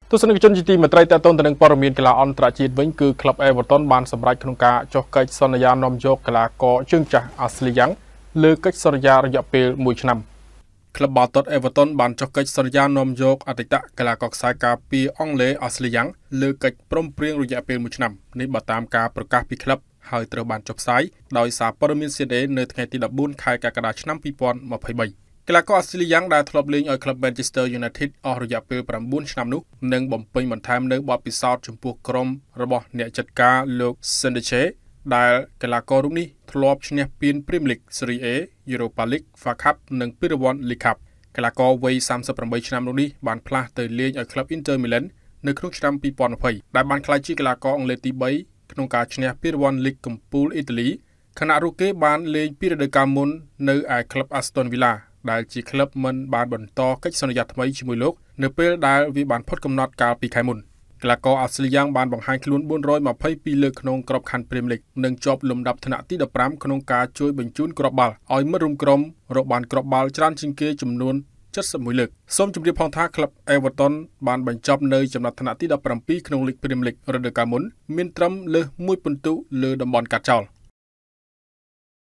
ទស្សនិកជនជាទីមេត្រីតេតតទៅនឹងព័ត៌មានកីឡាអន្តរជាតិវិញគឺក្លឹប Everton បានសម្រេចក្នុងការចុះកិច្ចសន្យានាំយកកីឡាករជើងចាស់ Ashley Young លើកិច្ចសន្យារយៈពេល1ឆ្នាំក្លឹបបាល់ទាត់ Everton បានចុះកិច្ចសន្យានាំយកអតីតកីឡាករខ្សែការពារអង់គ្លេស Ashley Young លើកិច្ចព្រមព្រៀងរយៈពេល1ឆ្នាំនេះបើតាមការប្រកាសពីក្លឹបហើយត្រូវបានចុះផ្សាយដោយសារព័ត៌មាន CDA នៅថ្ងៃទី14ខែកក្កដាឆ្នាំ2023កីឡាករ Ashley Young ដែលធ្លាប់លេងឲ្យក្លឹប Manchester United អស់រយៈពេល9ឆ្នាំនោះនឹងបំពេញបន្ថែមនៅបទពិសោធន៍ចំពោះក្រុមរបស់អ្នកចាត់ការលោក Sandache ដែលកីឡាកររូបនេះធ្លាប់ឈ្នះពាន Premier League Serie A Europa League FA Cup និងពានរង្វាន់ League Cup កីឡាករវ័យ38ឆ្នាំនោះនេះបានផ្លាស់ទៅលេងឲ្យក្លឹប Inter Milan នៅក្នុងឆ្នាំ2020ដែលបានក្លាយជាកីឡាករអង់គ្លេសទី3ក្នុងការឈ្នះពានរង្វាន់ League កំពូលអ៊ីតាលីខណៈរូបគេបានលេងពីរដូវកាលមុននៅឯក្លឹប Aston Villaដែលជាក្លឹបមិនបានបន្តកិច្ចសន្យាថ្មីជាមួយលោកនៅពេលដែលវាបានផុតកំណត់កាលពីខែមុនកីឡាករ Ashley Young បានបង្ហាញខ្លួន422លើកក្នុងក្របខ័ណ្ឌ Premier League និងជាប់លំដាប់ថ្នាក់ទី15ក្នុងការជួយបញ្ជូនគ្រាប់បាល់ឲ្យមិត្តរួមក្រុមរកបានគ្រាប់បាល់ច្រើនជាងគេចំនួន71លើកសូមជម្រាបផងថាក្លឹប Everton បានបញ្ចប់នៅចំណាត់ថ្នាក់ទី17ក្នុង League Premier League រដូវកាលមុនមានត្រឹមលើស1ពិន្ទុលើតំបន់កាត់ចោល